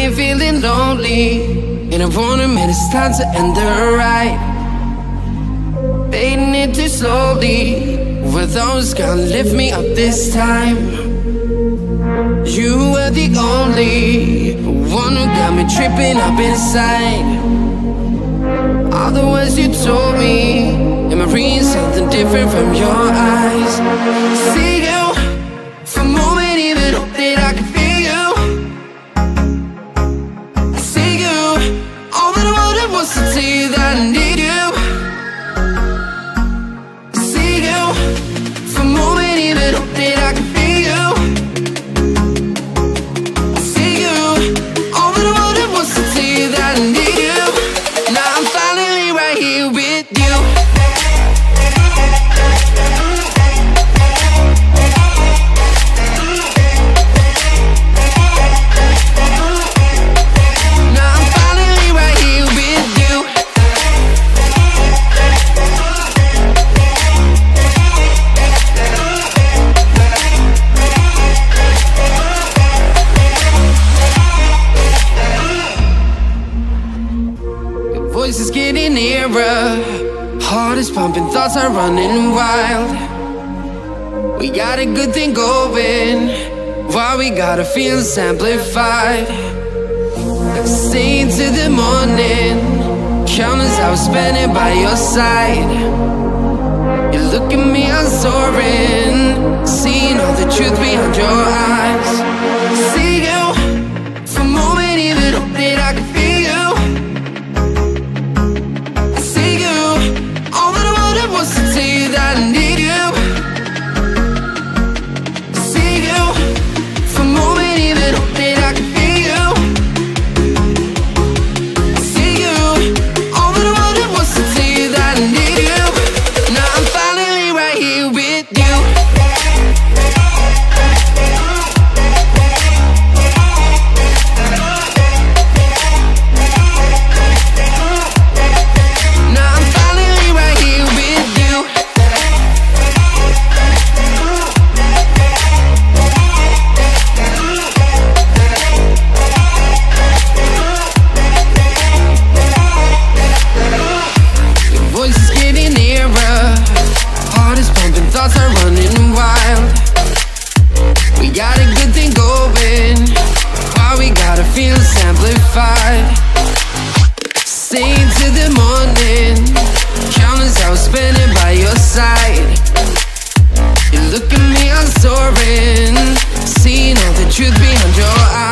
been feeling lonely, and I wanna admit it's time to end the ride. Fading it too slowly, were those gonna lift me up this time? You were the only one who got me tripping up inside. All the words you told me, am I reading something different from your eyes? See you for a moment, even hope that I can feel you. I see you, all that I wanted was to tell you that I need you. I see you for a moment, even hope that I can feel you. I see you, all that I wanted was to tell you that I need you. Now I'm finally right here with you. Voices getting nearer, heart is pumping, thoughts are running wild. We got a good thing going, why we gotta feel amplified. Staying to the morning, countless hours spending by your side. You look at me, I'm soaring, seeing all the truth behind your eyes. See you for a moment, even hope that I can feel you. Was to tell you that I need you. See you for a moment, even hope that I can feel you. See you, all that I wanted was to tell you that I need you. Now I'm finally right here with you. Thoughts are running wild. We got a good thing going, why we gotta feel amplified. Staying to the morning, countless hours spending by your side. You look at me, I'm soaring, seeing all the truth behind your eyes.